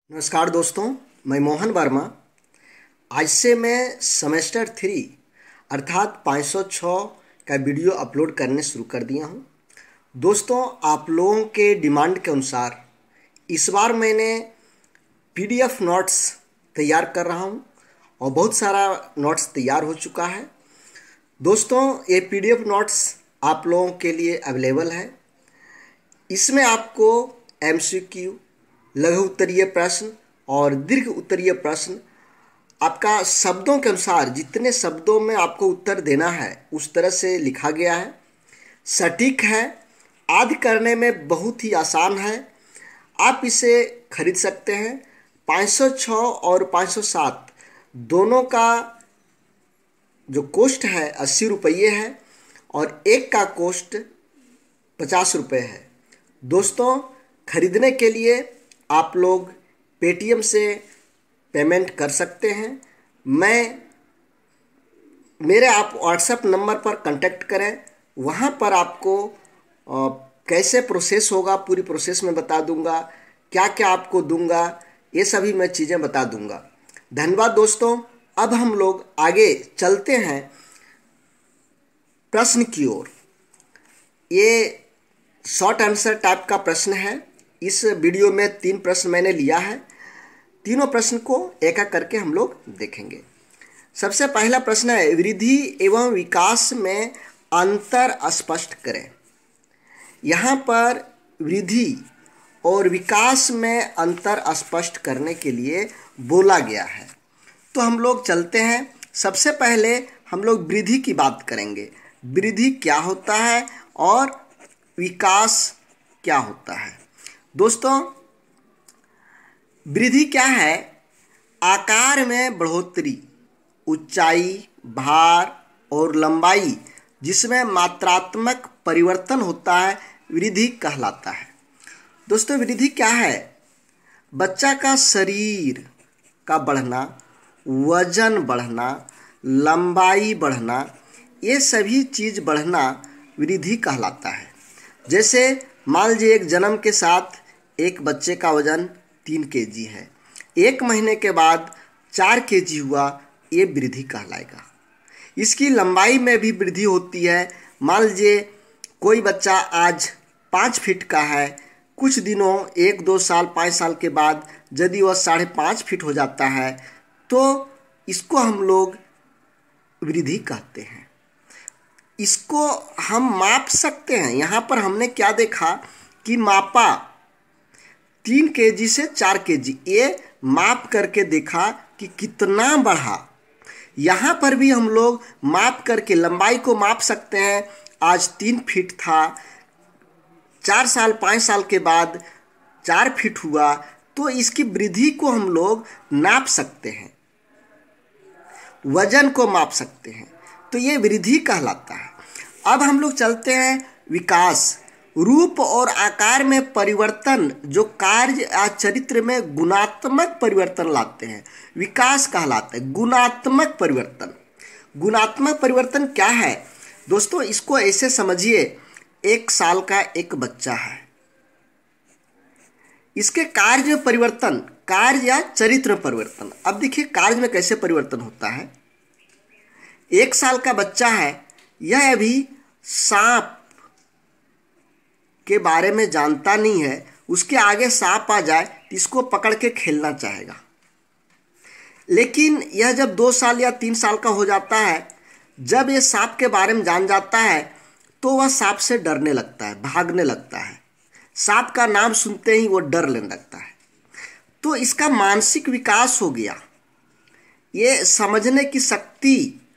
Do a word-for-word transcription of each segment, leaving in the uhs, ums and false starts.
नमस्कार दोस्तों, मैं मोहन वर्मा। आज से मैं सेमेस्टर थ्री अर्थात पाँच सौ छः का वीडियो अपलोड करने शुरू कर दिया हूँ। दोस्तों, आप लोगों के डिमांड के अनुसार इस बार मैंने पीडीएफ नोट्स तैयार कर रहा हूँ और बहुत सारा नोट्स तैयार हो चुका है। दोस्तों, ये पीडीएफ नोट्स आप लोगों के लिए अवेलेबल है। इसमें आपको एमसीक्यू, लघु उत्तरीय प्रश्न और दीर्घ उत्तरीय प्रश्न आपका शब्दों के अनुसार जितने शब्दों में आपको उत्तर देना है उस तरह से लिखा गया है। सटीक है, आदि करने में बहुत ही आसान है। आप इसे खरीद सकते हैं। पाँच सौ छः और पाँच सौ सात दोनों का जो कॉस्ट है अस्सी रुपये है और एक का कॉस्ट पचास रुपये है। दोस्तों, खरीदने के लिए आप लोग पेटीएम से पेमेंट कर सकते हैं। मैं मेरे आप व्हाट्सएप नंबर पर कांटेक्ट करें, वहाँ पर आपको आ, कैसे प्रोसेस होगा पूरी प्रोसेस में बता दूंगा, क्या क्या आपको दूंगा, ये सभी मैं चीज़ें बता दूंगा। धन्यवाद दोस्तों। अब हम लोग आगे चलते हैं प्रश्न की ओर। ये शॉर्ट आंसर टाइप का प्रश्न है। इस वीडियो में तीन प्रश्न मैंने लिया है। तीनों प्रश्न को एक एक करके हम लोग देखेंगे। सबसे पहला प्रश्न है, वृद्धि एवं विकास में अंतर स्पष्ट करें। यहाँ पर वृद्धि और विकास में अंतर स्पष्ट करने के लिए बोला गया है। तो हम लोग चलते हैं। सबसे पहले हम लोग वृद्धि की बात करेंगे। वृद्धि क्या होता है और विकास क्या होता है। दोस्तों, वृद्धि क्या है? आकार में बढ़ोतरी, ऊंचाई, भार और लंबाई जिसमें मात्रात्मक परिवर्तन होता है वृद्धि कहलाता है। दोस्तों, वृद्धि क्या है? बच्चा का शरीर का बढ़ना, वजन बढ़ना, लंबाई बढ़ना, ये सभी चीज़ बढ़ना वृद्धि कहलाता है। जैसे मान लीजिए एक जन्म के साथ एक बच्चे का वजन तीन केजी है, एक महीने के बाद चार केजी हुआ, ये वृद्धि कहलाएगा। इसकी लंबाई में भी वृद्धि होती है। मान लीजिए कोई बच्चा आज पाँच फीट का है, कुछ दिनों एक दो साल पाँच साल के बाद यदि वह साढ़े पाँच फीट हो जाता है तो इसको हम लोग वृद्धि कहते हैं। इसको हम माप सकते हैं। यहाँ पर हमने क्या देखा कि मापा तीन केजी से चार केजी, ये माप करके देखा कि कितना बढ़ा। यहाँ पर भी हम लोग माप करके लंबाई को माप सकते हैं। आज तीन फीट था, चार साल पाँच साल के बाद चार फीट हुआ, तो इसकी वृद्धि को हम लोग नाप सकते हैं, वजन को माप सकते हैं। तो ये वृद्धि कहलाता है। अब हम लोग चलते हैं विकास। रूप और आकार में परिवर्तन जो कार्य या चरित्र में गुणात्मक परिवर्तन लाते हैं, विकास कहलाता है। गुणात्मक परिवर्तन, गुणात्मक परिवर्तन क्या है? दोस्तों, इसको ऐसे समझिए, एक साल का एक बच्चा है, इसके कार्य में परिवर्तन, कार्य या चरित्र में परिवर्तन। अब देखिए कार्य में कैसे परिवर्तन होता है। एक साल का बच्चा है, यह अभी सांप के बारे में जानता नहीं है, उसके आगे सांप आ जाए तो इसको पकड़ के खेलना चाहेगा। लेकिन यह जब दो साल या तीन साल का हो जाता है, जब ये सांप के बारे में जान जाता है तो वह सांप से डरने लगता है, भागने लगता है। सांप का नाम सुनते ही वो डर लेने लगता है। तो इसका मानसिक विकास हो गया, ये समझने की शक्ति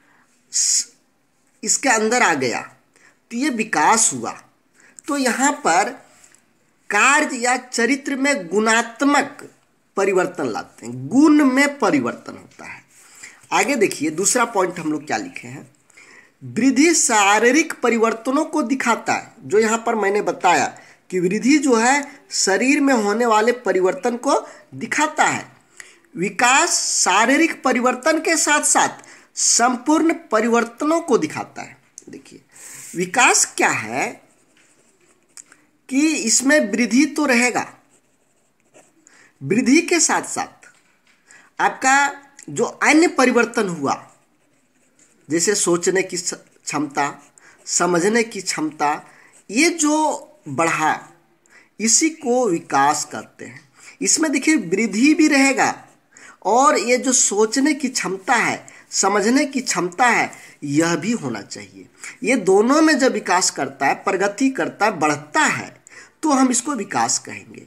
इसके अंदर आ गया, तो ये विकास हुआ। तो यहाँ पर कार्य या चरित्र में गुणात्मक परिवर्तन लाते हैं, गुण में परिवर्तन होता है। आगे देखिए दूसरा पॉइंट हम लोग क्या लिखे हैं। वृद्धि शारीरिक परिवर्तनों को दिखाता है। जो यहाँ पर मैंने बताया कि वृद्धि जो है शरीर में होने वाले परिवर्तन को दिखाता है। विकास शारीरिक परिवर्तन के साथ साथ संपूर्ण परिवर्तनों को दिखाता है। देखिए विकास क्या है कि इसमें वृद्धि तो रहेगा, वृद्धि के साथ साथ आपका जो अन्य परिवर्तन हुआ, जैसे सोचने की क्षमता, समझने की क्षमता, ये जो बढ़ा, इसी को विकास कहते हैं। इसमें देखिए वृद्धि भी रहेगा और ये जो सोचने की क्षमता है, समझने की क्षमता है, यह भी होना चाहिए। ये दोनों में जब विकास करता है, प्रगति करता है, बढ़ता है, तो हम इसको विकास कहेंगे।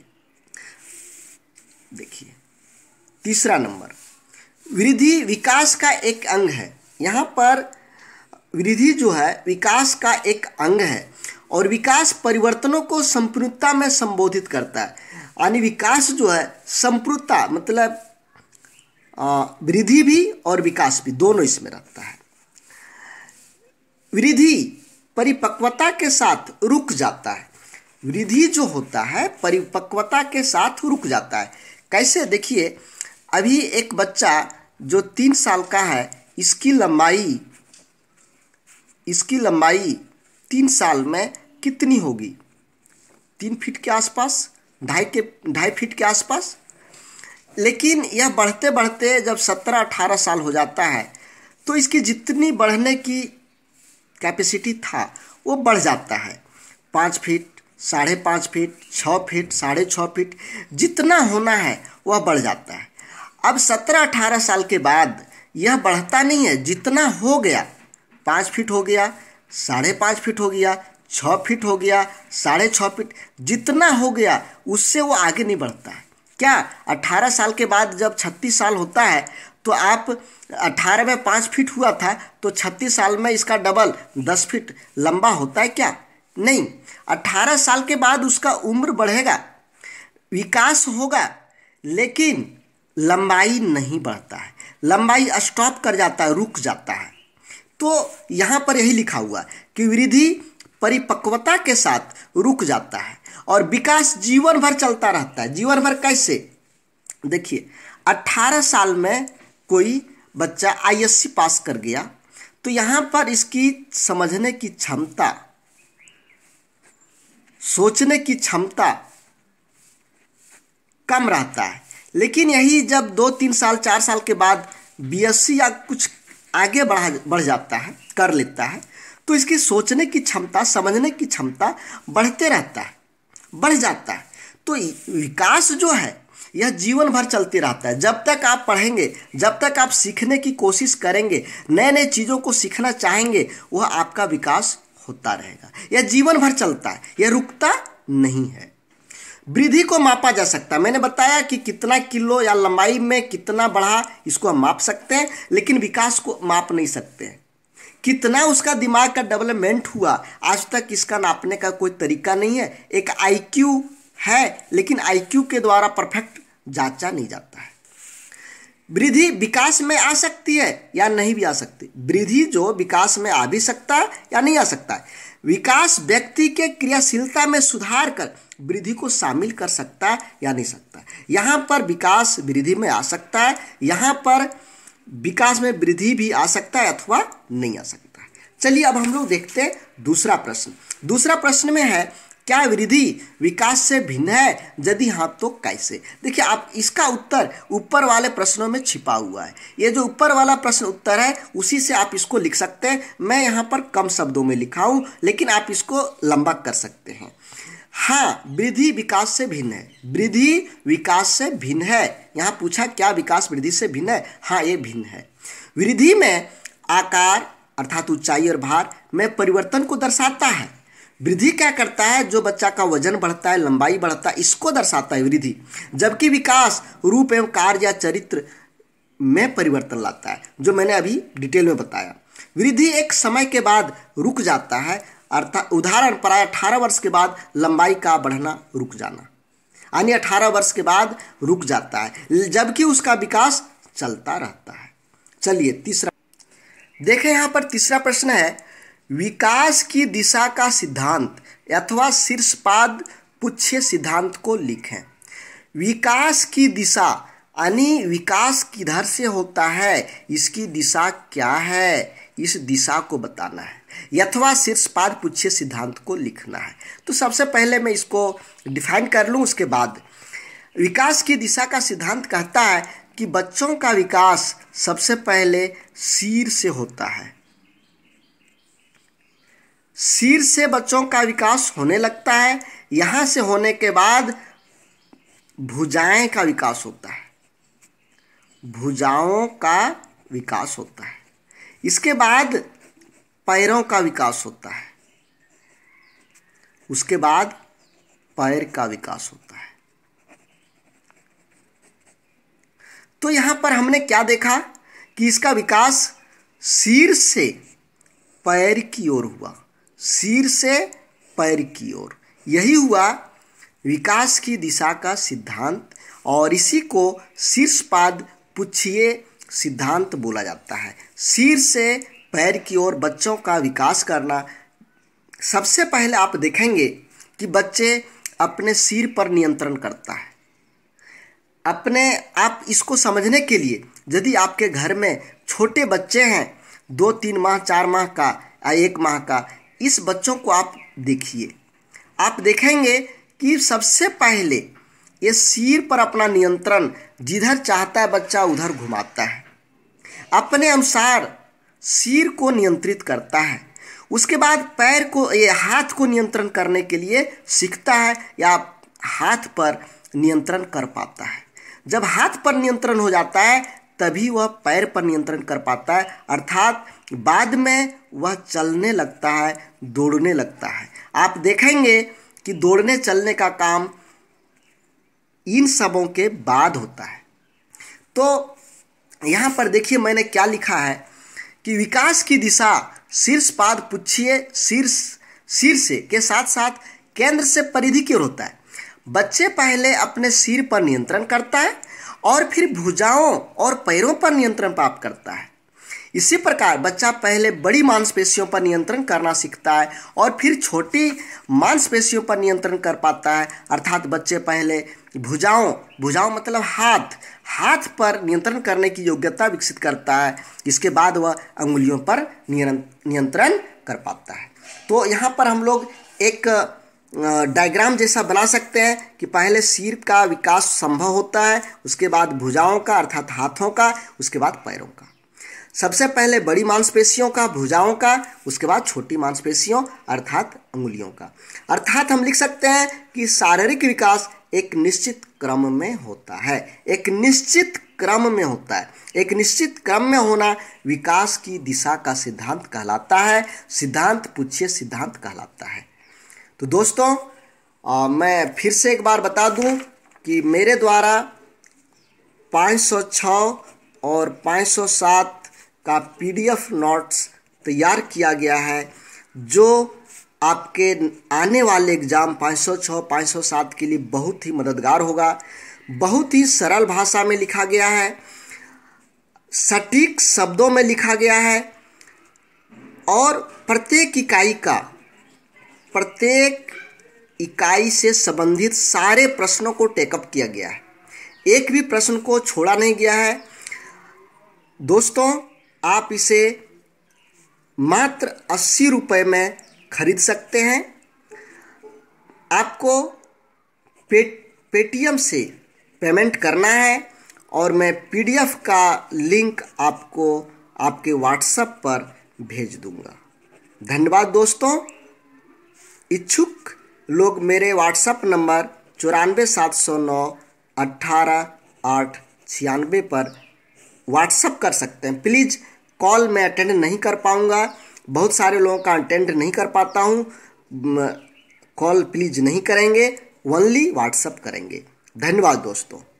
देखिए तीसरा नंबर, वृद्धि विकास का एक अंग है। यहाँ पर वृद्धि जो है विकास का एक अंग है और विकास परिवर्तनों को संपूर्णता में संबोधित करता है। यानी विकास जो है संपूर्णता मतलब वृद्धि भी और विकास भी दोनों इसमें रखता है। वृद्धि परिपक्वता के साथ रुक जाता है। वृद्धि जो होता है परिपक्वता के साथ रुक जाता है। कैसे? देखिए अभी एक बच्चा जो तीन साल का है, इसकी लंबाई इसकी लंबाई तीन साल में कितनी होगी? तीन फीट के आसपास, ढाई के ढाई फीट के आसपास। लेकिन यह बढ़ते बढ़ते जब सत्रह अठारह साल हो जाता है तो इसकी जितनी बढ़ने की कैपेसिटी था वो बढ़ जाता है। पाँच फीट, साढ़े पाँच फीट, छः फीट, साढ़े छः फीट, जितना होना है वह बढ़ जाता है। अब सत्रह अठारह साल के बाद यह बढ़ता नहीं है, जितना हो गया, पाँच फीट हो गया, साढ़े पाँच फीट हो गया, छः फीट हो गया, साढ़े छः फीट, जितना हो गया उससे वो आगे नहीं बढ़ता है। क्या अठारह साल के बाद जब छत्तीस साल होता है तो आप अठारह में पाँच फीट हुआ था तो छत्तीस साल में इसका डबल दस फीट लंबा होता है क्या? नहीं। अठारह साल के बाद उसका उम्र बढ़ेगा, विकास होगा, लेकिन लंबाई नहीं बढ़ता है, लंबाई स्टॉप कर जाता है, रुक जाता है। तो यहाँ पर यही लिखा हुआ कि वृद्धि परिपक्वता के साथ रुक जाता है और विकास जीवन भर चलता रहता है। जीवन भर कैसे? देखिए अठारह साल में कोई बच्चा आई एस सी पास कर गया तो यहाँ पर इसकी समझने की क्षमता, सोचने की क्षमता कम रहता है। लेकिन यही जब दो तीन साल चार साल के बाद बी एस सी या कुछ आगे बढ़ा बढ़ जाता है, कर लेता है, तो इसकी सोचने की क्षमता, समझने की क्षमता बढ़ते रहता है, बढ़ जाता है। तो विकास जो है यह जीवन भर चलते रहता है। जब तक आप पढ़ेंगे, जब तक आप सीखने की कोशिश करेंगे, नए नए चीज़ों को सीखना चाहेंगे, वह आपका विकास होता रहेगा। यह जीवन भर चलता है, यह रुकता नहीं है। वृद्धि को मापा जा सकता है। मैंने बताया कि कितना किलो या लंबाई में कितना बढ़ा, इसको हम माप सकते हैं, लेकिन विकास को माप नहीं सकते हैं। कितना उसका दिमाग का डेवलपमेंट हुआ, आज तक इसका नापने का कोई तरीका नहीं है। एक आई क्यू है, लेकिन आई क्यू के द्वारा परफेक्ट जांचा नहीं जाता है। वृद्धि विकास में आ सकती है या नहीं भी आ सकती। वृद्धि जो विकास में आ भी सकता है या नहीं आ सकता है। विकास व्यक्ति के क्रियाशीलता में सुधार कर वृद्धि को शामिल कर सकता है या नहीं सकता है। यहाँ पर विकास वृद्धि में आ सकता है, यहाँ पर विकास में वृद्धि भी आ सकता है अथवा नहीं आ सकता है। चलिए अब हम लोग देखते हैं दूसरा प्रश्न। दूसरा प्रश्न में है, क्या वृद्धि विकास से भिन्न है? यदि हाँ तो कैसे? देखिए आप इसका उत्तर ऊपर वाले प्रश्नों में छिपा हुआ है। ये जो ऊपर वाला प्रश्न उत्तर है उसी से आप इसको लिख सकते हैं। मैं यहाँ पर कम शब्दों में लिखा हूँ, लेकिन आप इसको लंबा कर सकते हैं। हाँ, वृद्धि विकास से भिन्न है। वृद्धि विकास से भिन्न है। यहाँ पूछा क्या विकास वृद्धि से भिन्न है? हाँ, ये भिन्न है। वृद्धि में आकार अर्थात ऊंचाई और भार में परिवर्तन को दर्शाता है। वृद्धि क्या करता है? जो बच्चा का वजन बढ़ता है, लंबाई बढ़ता है, इसको दर्शाता है वृद्धि। जबकि विकास रूप एवं कार्य या चरित्र में परिवर्तन लाता है, जो मैंने अभी डिटेल में बताया। वृद्धि एक समय के बाद रुक जाता है, अर्थात उदाहरण प्राय अठारह वर्ष के बाद लंबाई का बढ़ना रुक जाना, यानी अठारह वर्ष के बाद रुक जाता है, जबकि उसका विकास चलता रहता है। चलिए तीसरा देखें। यहाँ पर तीसरा प्रश्न है, विकास की दिशा का सिद्धांत अथवा शीर्षपाद पुच्छ सिद्धांत को लिखें। विकास की दिशा यानी विकास किधर से होता है, इसकी दिशा क्या है, इस दिशा को बताना है, अथवा शीर्षपाद पुच्छ सिद्धांत को लिखना है। तो सबसे पहले मैं इसको डिफाइन कर लूँ, उसके बाद विकास की दिशा का सिद्धांत कहता है कि बच्चों का विकास सबसे पहले सिर से होता है। सिर से बच्चों का विकास होने लगता है। यहाँ से होने के बाद भुजाएं का विकास होता है, भुजाओं का विकास होता है। इसके बाद पैरों का विकास होता है, उसके बाद पैर का विकास होता है। तो यहां पर हमने क्या देखा कि इसका विकास सिर से पैर की ओर हुआ, सिर से पैर की ओर। यही हुआ विकास की दिशा का सिद्धांत, और इसी को शीर्षपाद पुच्छीय सिद्धांत बोला जाता है। सिर से पैर की ओर बच्चों का विकास करना। सबसे पहले आप देखेंगे कि बच्चे अपने सिर पर नियंत्रण करता है। अपने आप इसको समझने के लिए, यदि आपके घर में छोटे बच्चे हैं, दो तीन माह चार माह का या एक माह का, इस बच्चों को आप देखिए, आप देखेंगे कि सबसे पहले ये सिर पर अपना नियंत्रण जिधर चाहता है बच्चा उधर घुमाता है, अपने अनुसार सिर को नियंत्रित करता है। उसके बाद पैर को, ये हाथ को नियंत्रण करने के लिए सीखता है या हाथ पर नियंत्रण कर पाता है। जब हाथ पर नियंत्रण हो जाता है तभी वह पैर पर नियंत्रण कर पाता है, अर्थात बाद में वह चलने लगता है, दौड़ने लगता है। आप देखेंगे कि दौड़ने चलने का काम इन सबों के बाद होता है। तो यहाँ पर देखिए मैंने क्या लिखा है कि विकास की दिशा शीर्षपाद पुच्छीय शीर्ष सिर से के साथ साथ केंद्र से परिधि की ओर होता है। बच्चे पहले अपने सिर पर नियंत्रण करता है और फिर भुजाओं और पैरों पर नियंत्रण प्राप्त करता है। इसी प्रकार बच्चा पहले बड़ी मांसपेशियों पर नियंत्रण करना सीखता है और फिर छोटी मांसपेशियों पर नियंत्रण कर पाता है, अर्थात बच्चे पहले भुजाओं भुजाओं मतलब हाथ हाथ पर नियंत्रण करने की योग्यता विकसित करता है। इसके बाद वह अंगुलियों पर नियंत्रण कर पाता है। तो यहाँ पर हम लोग एक डायग्राम जैसा बना सकते हैं कि पहले सिर का विकास संभव होता है, उसके बाद भुजाओं का अर्थात हाथों का, उसके बाद पैरों का। सबसे पहले बड़ी मांसपेशियों का, भुजाओं का, उसके बाद छोटी मांसपेशियों अर्थात अंगुलियों का। अर्थात हम लिख सकते हैं कि शारीरिक विकास एक निश्चित क्रम में होता है, एक निश्चित क्रम में होता है। एक निश्चित क्रम में होना विकास की दिशा का सिद्धांत कहलाता है, सिद्धांत पुच्छीय सिद्धांत कहलाता है। तो दोस्तों आ, मैं फिर से एक बार बता दूं कि मेरे द्वारा पाँच सौ छह और पाँच सौ सात का पीडीएफ नोट्स तैयार किया गया है, जो आपके आने वाले एग्ज़ाम पाँच सौ छह पाँच सौ सात के लिए बहुत ही मददगार होगा। बहुत ही सरल भाषा में लिखा गया है, सटीक शब्दों में लिखा गया है और प्रत्येक इकाई का प्रत्येक इकाई से संबंधित सारे प्रश्नों को टेकअप किया गया है। एक भी प्रश्न को छोड़ा नहीं गया है। दोस्तों आप इसे मात्र अस्सी रुपये में खरीद सकते हैं। आपको पे पेटीएम से पेमेंट करना है और मैं पीडीएफ का लिंक आपको आपके व्हाट्सएप पर भेज दूंगा। धन्यवाद दोस्तों। इच्छुक लोग मेरे व्हाट्सएप नंबर चौरानवे सात सौ नौ अट्ठारह आठ छियानवे पर व्हाट्सएप कर सकते हैं। प्लीज़ कॉल मैं अटेंड नहीं कर पाऊंगा, बहुत सारे लोगों का अटेंड नहीं कर पाता हूं। कॉल प्लीज़ नहीं करेंगे, ओनली व्हाट्सएप करेंगे। धन्यवाद दोस्तों।